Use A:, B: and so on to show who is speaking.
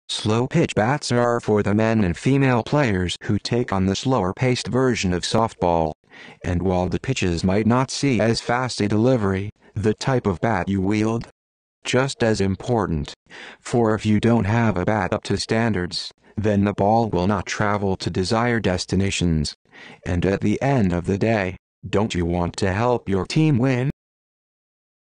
A: Slow pitch bats are for the men and female players who take on the slower-paced version of softball. And while the pitches might not see as fast a delivery, the type of bat you wield, just as important. For if you don't have a bat up to standards, then the ball will not travel to desired destinations. And at the end of the day, don't you want to help your team win?